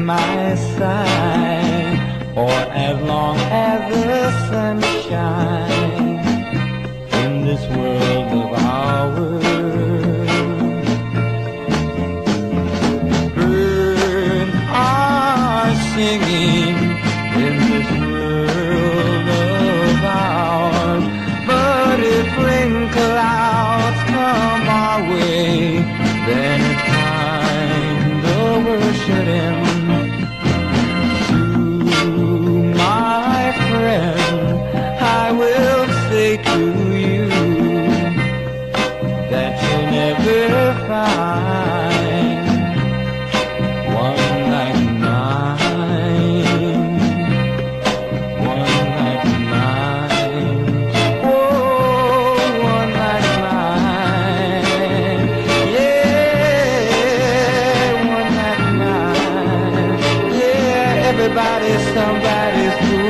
my side, or as long as the sun shines in this world of ours. Birds are singing in this world of ours, but if rain clouds come our way, then it's time to worship Him. To my friend, I will say to you that you'll never find one like mine, one like mine, oh, one like mine, yeah, one like mine, yeah, everybody's somebody's fool.